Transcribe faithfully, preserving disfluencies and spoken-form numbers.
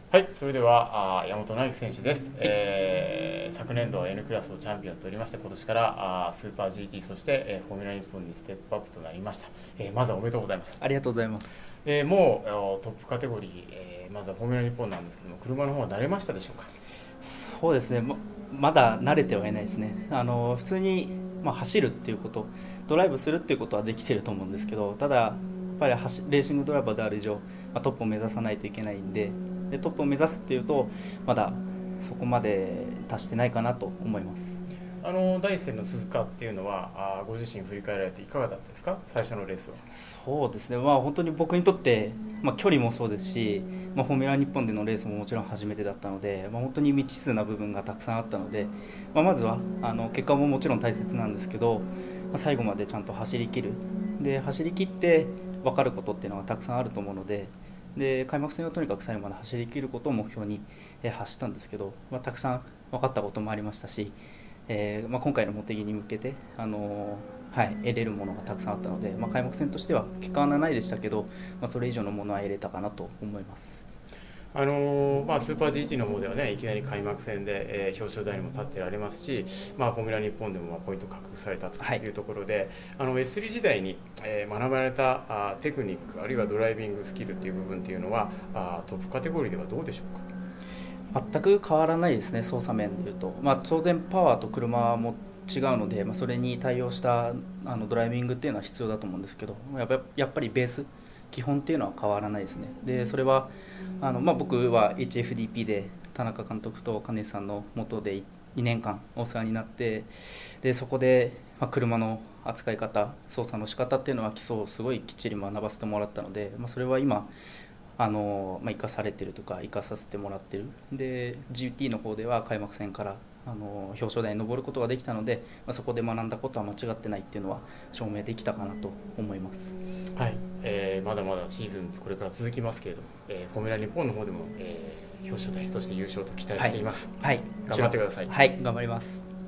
はい、それではあ山本直樹選手です、えー、昨年度 N クラスをチャンピオンと取りまして、今年からあスーパー ジーティー、そして、えー、フォーミュラ日本にステップアップとなりました、えー、まずはおめでとうございます。 ありがとうございます。 えー、もうトップカテゴリー、えー、まずはフォーミュラ日本なんですけども、車の方は慣れましたでしょうか？ そうですね、ま、まだ慣れてはいないですね。あの普通に、まあ、走るっていうこと、ドライブするっていうことはできてると思うんですけど、ただやっぱり走レーシングドライバーである以上、まあ、トップを目指さないといけないんで、でトップを目指すっていうとまだそこまで達してないかなと思います。 あの第一戦の鈴鹿っていうのはあご自身振り返られていかがだったですか？最初のレースは。 そうですね、まあ、本当に僕にとって、まあ、距離もそうですし、まあ、フォーミュラ日本でのレースももちろん初めてだったので、まあ、本当に未知数な部分がたくさんあったので、まあ、まずはあの結果ももちろん大切なんですけど、まあ、最後までちゃんと走り切る、で走り切って分かることっていうのがたくさんあると思うので、で開幕戦はとにかく最後まで走り切ることを目標に、えー走ったんですけど、まあ、たくさん分かったこともありましたし、えーまあ、今回の茂木に向けて、あのーはい、得れるものがたくさんあったので、まあ、開幕戦としては結果はなないでしたけど、まあ、それ以上のものは得れたかなと思います。 あのーまあ、スーパー ジーティー の方ではね、いきなり開幕戦で、えー、表彰台にも立ってられますし、まあ、フォーミュラ日本でもまあポイント獲得されたというところで、はい、あの エススリー 時代に、えー、学ばれたあテクニック、あるいはドライビングスキルという部分というのはあトップカテゴリーではどうでしょうか？ 全く変わらないですね、操作面でいうと、まあ、当然パワーと車も違うので、まあ、それに対応したあのドライビングっていうのは必要だと思うんですけど、やっぱやっぱりベース基本っていうのは変わらないですね。でそれはあの、まあ、僕は エイチエフディーピー で田中監督と金石さんの下でにねんかんお世話になって、でそこで、まあ、車の扱い方、操作の仕方っていうのは基礎をすごいきっちり学ばせてもらったので、まあ、それは今あの、まあ、生かされてるとか生かさせてもらってる。で ジーティー の方では開幕戦からあの表彰台に上ることができたので、まあ、そこで学んだことは間違ってないっていうのは証明できたかなと思います。 はい、えー、まだまだシーズンこれから続きますけれども、えー、フォーミュラ日本の方でも、えー、表彰台、そして優勝と期待しています。 はい、はい、 頑張ってください。 はい、頑張ります。